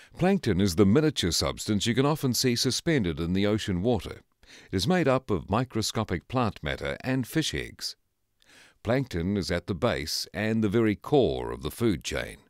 Plankton is the miniature substance you can often see suspended in the ocean water. It is made up of microscopic plant matter and fish eggs. Plankton is at the base and the very core of the food chain.